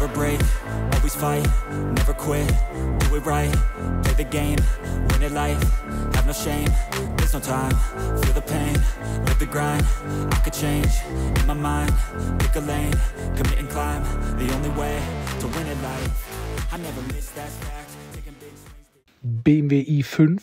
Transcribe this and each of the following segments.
never break, always fight, never quit, do it right, play the game, win it life, have no shame, there's no time, feel the pain, live the grind, I could change, in my mind, pick a lane, commit and climb, the only way to win it life, I never miss that fact, taking big swings. BMW i5,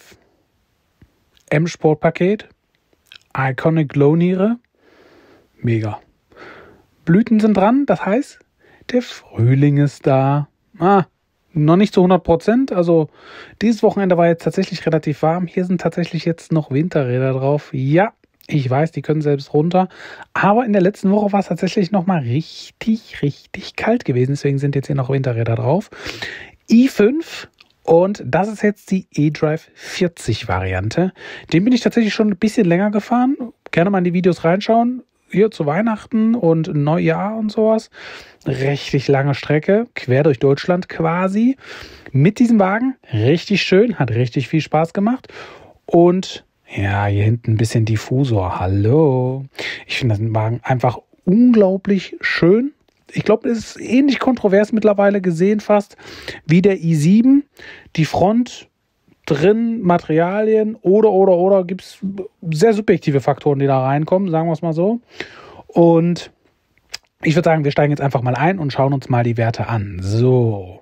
M-Sport-Paket, Iconic Glow-Niere, mega. Blüten sind dran, das heißt, der Frühling ist da. Noch nicht zu 100%, also dieses Wochenende war jetzt tatsächlich relativ warm. Hier sind tatsächlich jetzt noch Winterräder drauf. Ja, ich weiß, die können selbst runter, aber in der letzten Woche war es tatsächlich nochmal richtig kalt gewesen, deswegen sind jetzt hier noch Winterräder drauf. i5. Und das ist jetzt die eDrive 40 Variante. Den bin ich tatsächlich schon ein bisschen länger gefahren. Gerne mal in die Videos reinschauen. Hier zu Weihnachten und Neujahr und sowas. Richtig lange Strecke, quer durch Deutschland quasi. Mit diesem Wagen, richtig schön, hat richtig viel Spaß gemacht. Und ja, hier hinten ein bisschen Diffusor. Hallo. Ich finde den Wagen einfach unglaublich schön. Ich glaube, es ist ähnlich kontrovers mittlerweile gesehen fast wie der i7. Die Front drin, Materialien oder gibt es sehr subjektive Faktoren, die da reinkommen, sagen wir es mal so. Und ich würde sagen, wir steigen jetzt einfach mal ein und schauen uns mal die Werte an. So,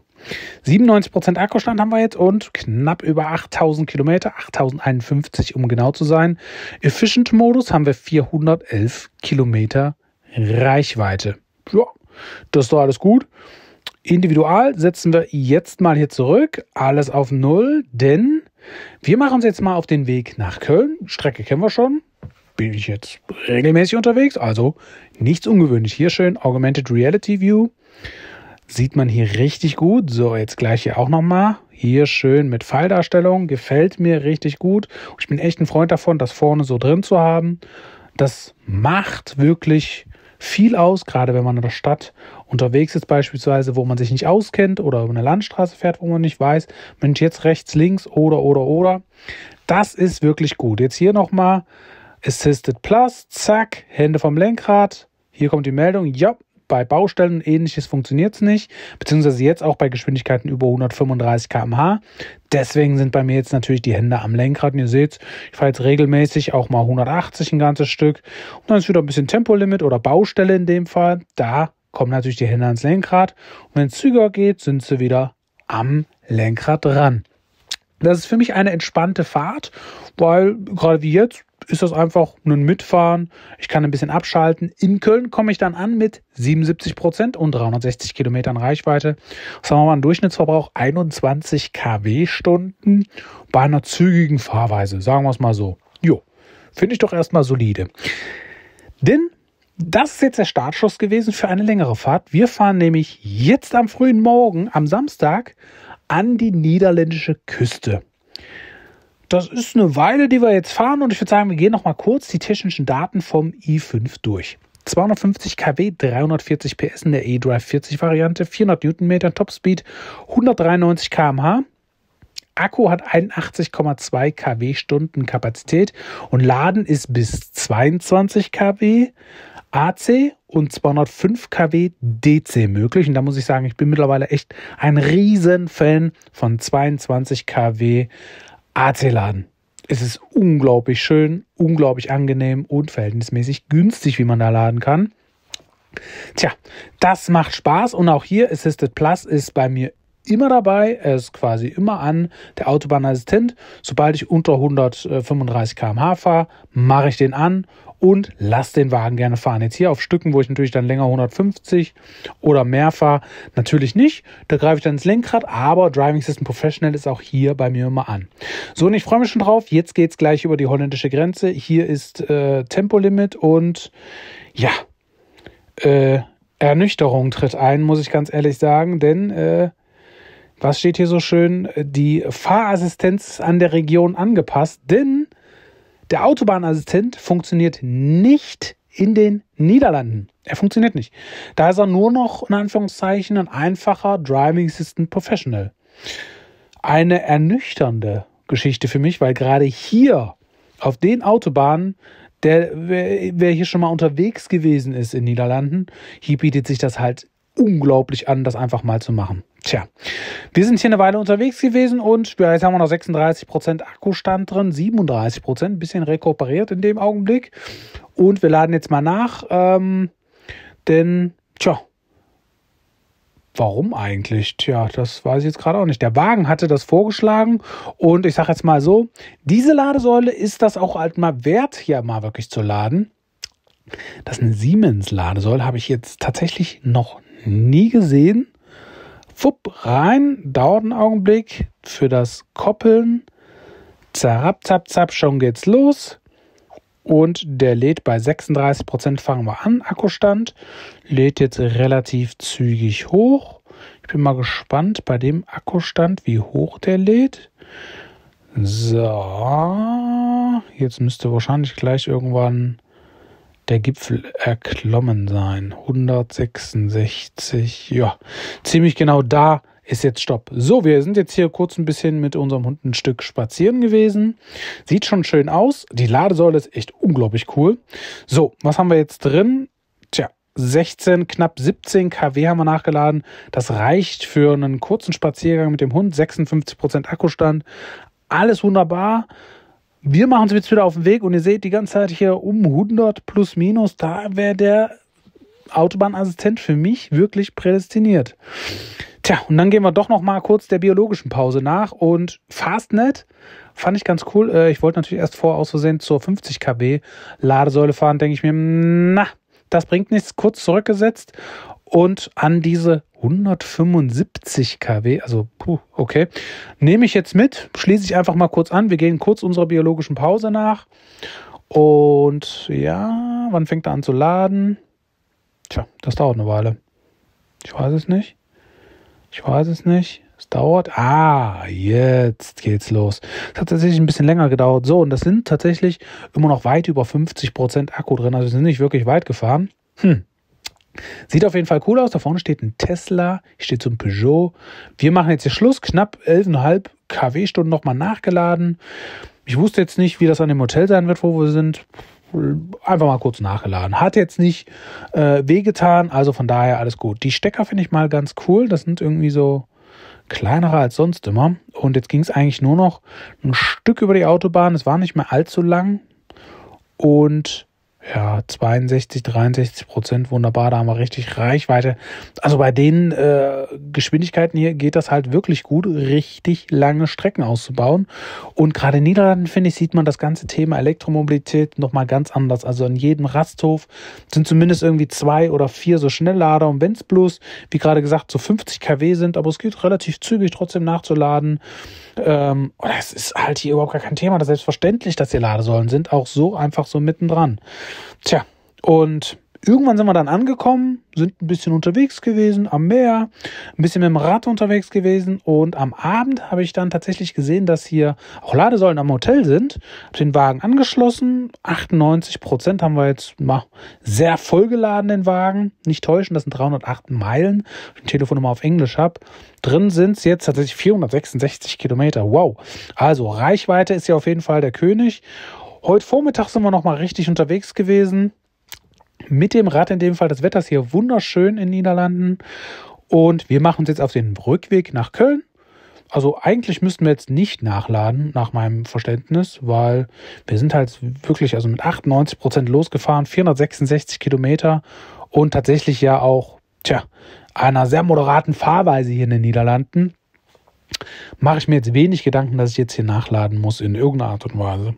97% Akkustand haben wir jetzt und knapp über 8000 Kilometer, 8051 um genau zu sein. Efficient-Modus haben wir 411 Kilometer Reichweite. Ja, das ist doch alles gut. Individual setzen wir jetzt mal hier zurück, alles auf 0, denn wir machen uns jetzt mal auf den Weg nach Köln. Strecke kennen wir schon, bin ich jetzt regelmäßig unterwegs, also nichts ungewöhnlich. Hier schön Augmented Reality View, sieht man hier richtig gut. So, jetzt gleich hier auch nochmal, hier schön mit Pfeildarstellung, gefällt mir richtig gut. Ich bin echt ein Freund davon, das vorne so drin zu haben. Das macht wirklich viel aus, gerade wenn man in der Stadt unterwegs ist beispielsweise, wo man sich nicht auskennt oder über eine Landstraße fährt, wo man nicht weiß, Mensch, jetzt rechts, links oder. Das ist wirklich gut. Jetzt hier nochmal Assisted Plus, zack, Hände vom Lenkrad. Hier kommt die Meldung, ja, bei Baustellen und ähnliches funktioniert es nicht, beziehungsweise jetzt auch bei Geschwindigkeiten über 135 km/h. Deswegen sind bei mir jetzt natürlich die Hände am Lenkrad. Und ihr seht, ich fahre jetzt regelmäßig auch mal 180 ein ganzes Stück. Und dann ist wieder ein bisschen Tempolimit oder Baustelle in dem Fall. Da kommen natürlich die Hände ans Lenkrad. Und wenn es zügiger geht, sind sie wieder am Lenkrad dran. Das ist für mich eine entspannte Fahrt, weil gerade wie jetzt ist das einfach ein Mitfahren. Ich kann ein bisschen abschalten. In Köln komme ich dann an mit 77% und 360 Kilometern Reichweite. Das haben wir mal einen Durchschnittsverbrauch 21 kW-Stunden bei einer zügigen Fahrweise. Sagen wir es mal so. Jo, finde ich doch erstmal solide. Denn das ist jetzt der Startschuss gewesen für eine längere Fahrt. Wir fahren nämlich jetzt am frühen Morgen, am Samstag, an die niederländische Küste. Das ist eine Weile, die wir jetzt fahren und ich würde sagen, wir gehen noch mal kurz die technischen Daten vom i5 durch. 250 kW, 340 PS in der eDrive 40 Variante, 400 Newtonmeter, Topspeed, 193 km/h. Akku hat 81,2 kWh Kapazität und Laden ist bis 22 kW AC und 205 kW DC möglich. Und da muss ich sagen, ich bin mittlerweile echt ein Riesenfan von 22 kW AC-Laden. Es ist unglaublich schön, unglaublich angenehm und verhältnismäßig günstig, wie man da laden kann. Tja, das macht Spaß und auch hier Assisted Plus ist bei mir immer dabei. Er ist quasi immer an, der Autobahnassistent. Sobald ich unter 135 km/h fahre, mache ich den an und lasse den Wagen gerne fahren. Jetzt hier auf Stücken, wo ich natürlich dann länger 150 oder mehr fahre, natürlich nicht. Da greife ich dann ins Lenkrad, aber Driving System Professional ist auch hier bei mir immer an. So, und ich freue mich schon drauf. Jetzt geht es gleich über die holländische Grenze. Hier ist Tempolimit und ja, Ernüchterung tritt ein, muss ich ganz ehrlich sagen, denn was steht hier so schön? Die Fahrassistenz ist an der Region angepasst, denn der Autobahnassistent funktioniert nicht in den Niederlanden. Er funktioniert nicht. Da ist er nur noch, in Anführungszeichen, ein einfacher Driving Assistant Professional. Eine ernüchternde Geschichte für mich, weil gerade hier auf den Autobahnen, wer hier schon mal unterwegs gewesen ist in den Niederlanden, hier bietet sich das halt unglaublich an, das einfach mal zu machen. Tja, wir sind hier eine Weile unterwegs gewesen und ja, jetzt haben wir noch 36% Akkustand drin, 37%, ein bisschen rekuperiert in dem Augenblick. Und wir laden jetzt mal nach, denn, tja, warum eigentlich? Tja, das weiß ich jetzt gerade auch nicht. Der Wagen hatte das vorgeschlagen und ich sage jetzt mal so, diese Ladesäule ist das auch halt mal wert, hier mal wirklich zu laden. Das ist eine Siemens-Ladesäule, habe ich jetzt tatsächlich noch nie gesehen. Wupp, rein, dauert einen Augenblick für das Koppeln. Zarab, zap, zap, schon geht's los. Und der lädt bei 36%, fangen wir an, Akkustand. Lädt jetzt relativ zügig hoch. Ich bin mal gespannt bei dem Akkustand, wie hoch der lädt. So, jetzt müsste wahrscheinlich gleich irgendwann der Gipfel erklommen sein. 166, ja, ziemlich genau da ist jetzt Stopp. So, wir sind jetzt hier kurz ein bisschen mit unserem Hund ein Stück spazieren gewesen. Sieht schon schön aus. Die Ladesäule ist echt unglaublich cool. So, was haben wir jetzt drin? Tja, 16, knapp 17 kW haben wir nachgeladen. Das reicht für einen kurzen Spaziergang mit dem Hund. 56% Akkustand. Alles wunderbar. Wir machen uns jetzt wieder auf den Weg und ihr seht die ganze Zeit hier um 100 plus minus. Da wäre der Autobahnassistent für mich wirklich prädestiniert. Tja, und dann gehen wir doch noch mal kurz der biologischen Pause nach und Fastnet fand ich ganz cool. Ich wollte natürlich erst aus Versehen zur 50 kW Ladesäule fahren, denke ich mir, na, das bringt nichts, kurz zurückgesetzt und an diese 175 kW, also okay, nehme ich jetzt mit, schließe ich einfach mal kurz an. Wir gehen kurz unserer biologischen Pause nach und ja, wann fängt er an zu laden? Tja, das dauert eine Weile. Ich weiß es nicht. Es dauert. Jetzt geht's los. Es hat tatsächlich ein bisschen länger gedauert. So, und das sind tatsächlich immer noch weit über 50% Akku drin. Also wir sind nicht wirklich weit gefahren. Sieht auf jeden Fall cool aus. Da vorne steht ein Tesla. Hier steht so ein Peugeot. Wir machen jetzt hier Schluss. Knapp 11,5 kW-Stunden nochmal nachgeladen. Ich wusste jetzt nicht, wie das an dem Hotel sein wird, wo wir sind. Einfach mal kurz nachgeladen. Hat jetzt nicht wehgetan, also von daher alles gut. Die Stecker finde ich mal ganz cool. Das sind irgendwie so kleinere als sonst immer. Und jetzt ging es eigentlich nur noch ein Stück über die Autobahn. Es war nicht mehr allzu lang. Und ja, 63%, wunderbar, da haben wir richtig Reichweite. Also bei den Geschwindigkeiten hier geht das halt wirklich gut, richtig lange Strecken auszubauen. Und gerade in den Niederlanden, finde ich, sieht man das ganze Thema Elektromobilität nochmal ganz anders. Also an jedem Rasthof sind zumindest irgendwie 2 oder 4 so Schnelllader. Und wenn es bloß, wie gerade gesagt, so 50 kW sind, aber es geht relativ zügig trotzdem nachzuladen. Das ist halt hier überhaupt gar kein Thema. Das ist selbstverständlich, dass hier Ladesäulen sind. Auch so einfach so mittendran. Tja, und irgendwann sind wir dann angekommen, sind ein bisschen unterwegs gewesen am Meer, ein bisschen mit dem Rad unterwegs gewesen und am Abend habe ich dann tatsächlich gesehen, dass hier auch Ladesäulen am Hotel sind. Habe den Wagen angeschlossen, 98% haben wir jetzt mal sehr vollgeladen, den Wagen. Nicht täuschen, das sind 308 Meilen, wenn ich die Telefonnummer auf Englisch habe. Drin sind es jetzt tatsächlich 466 Kilometer. Wow, also Reichweite ist ja auf jeden Fall der König. Heute Vormittag sind wir nochmal richtig unterwegs gewesen. Mit dem Rad in dem Fall. Das Wetter ist hier wunderschön in den Niederlanden. Und wir machen uns jetzt auf den Rückweg nach Köln. Also eigentlich müssten wir jetzt nicht nachladen, nach meinem Verständnis, weil wir sind halt wirklich also mit 98% losgefahren, 466 Kilometer und tatsächlich ja auch, einer sehr moderaten Fahrweise hier in den Niederlanden. Mache ich mir jetzt wenig Gedanken, dass ich jetzt hier nachladen muss in irgendeiner Art und Weise.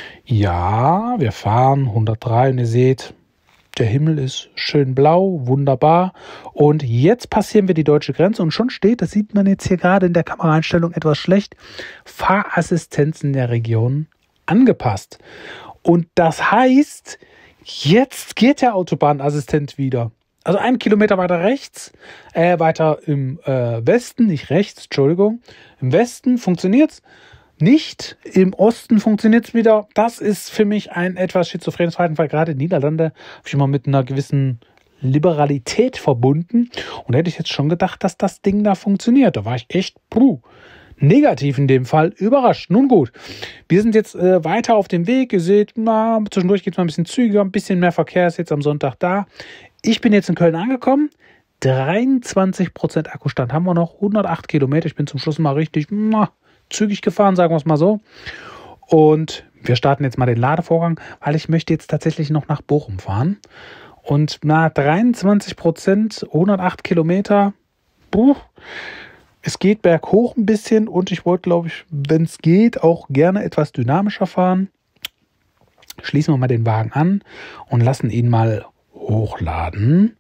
Ja, wir fahren 103 und ihr seht, der Himmel ist schön blau, wunderbar. Und jetzt passieren wir die deutsche Grenze und schon steht, das sieht man jetzt hier gerade in der Kameraeinstellung etwas schlecht, Fahrassistenz in der Region angepasst. Und das heißt, jetzt geht der Autobahnassistent wieder. Also 1 Kilometer weiter rechts, weiter im Westen, nicht rechts, Entschuldigung. Im Westen funktioniert's nicht, im Osten funktioniert's wieder. Das ist für mich ein etwas schizophrenes Verhalten, weil gerade in Niederlande habe ich immer mit einer gewissen Liberalität verbunden. Und da hätte ich jetzt schon gedacht, dass das Ding da funktioniert. Da war ich echt negativ in dem Fall überrascht. Nun gut, wir sind jetzt weiter auf dem Weg. Ihr seht, zwischendurch geht es mal ein bisschen zügiger, ein bisschen mehr Verkehr ist jetzt am Sonntag da. Ich bin jetzt in Köln angekommen. 23% Akkustand haben wir noch, 108 Kilometer. Ich bin zum Schluss mal richtig zügig gefahren, sagen wir es mal so. Und wir starten jetzt mal den Ladevorgang, weil ich möchte jetzt tatsächlich noch nach Bochum fahren. Und 23%, 108 Kilometer, es geht berghoch ein bisschen und ich wollte, glaube ich, wenn es geht, auch gerne etwas dynamischer fahren. Schließen wir mal den Wagen an und lassen ihn mal hochladen.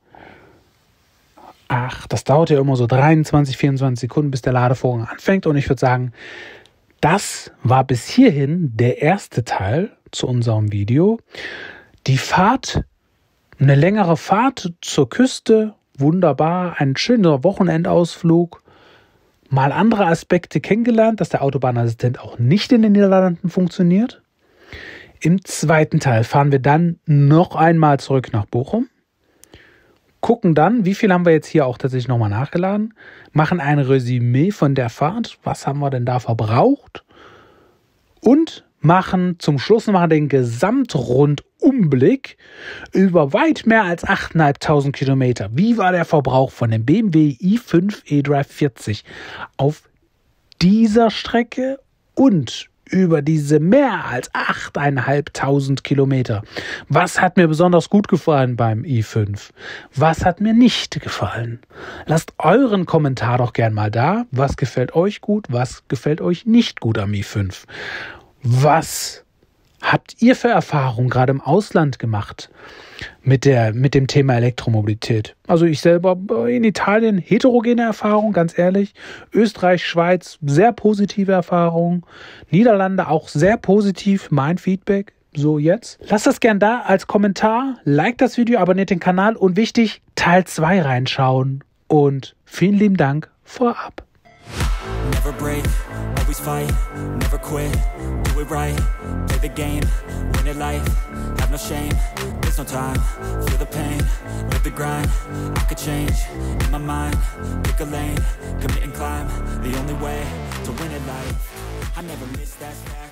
Ach, das dauert ja immer so 23, 24 Sekunden, bis der Ladevorgang anfängt. Und ich würde sagen, das war bis hierhin der erste Teil zu unserem Video. Die Fahrt, eine längere Fahrt zur Küste, wunderbar, ein schöner Wochenendausflug. Mal andere Aspekte kennengelernt, dass der Autobahnassistent auch nicht in den Niederlanden funktioniert. Im zweiten Teil fahren wir dann noch einmal zurück nach Bochum, gucken dann, wie viel haben wir jetzt hier auch tatsächlich nochmal nachgeladen, machen ein Resümee von der Fahrt, was haben wir denn da verbraucht und machen zum Schluss nochmal den Gesamtrundumblick über weit mehr als 8.500 Kilometer. Wie war der Verbrauch von dem BMW i5 eDrive 40 auf dieser Strecke und über diese mehr als 8.500 Kilometer. Was hat mir besonders gut gefallen beim i5? Was hat mir nicht gefallen? Lasst euren Kommentar doch gern mal da. Was gefällt euch gut? Was gefällt euch nicht gut am i5? Was habt ihr für Erfahrungen gerade im Ausland gemacht mit dem Thema Elektromobilität? Also ich selber in Italien heterogene Erfahrung, ganz ehrlich. Österreich, Schweiz, sehr positive Erfahrungen. Niederlande auch sehr positiv, mein Feedback. So jetzt. Lasst das gern da als Kommentar, liked das Video, abonniert den Kanal und wichtig, Teil 2 reinschauen. Und vielen lieben Dank vorab. Never break, always fight, never quit, do it right, play the game, win it life, have no shame, there's no time, feel the pain, live the grind, I could change, in my mind, pick a lane, commit and climb, the only way to win it life, I never miss that fact.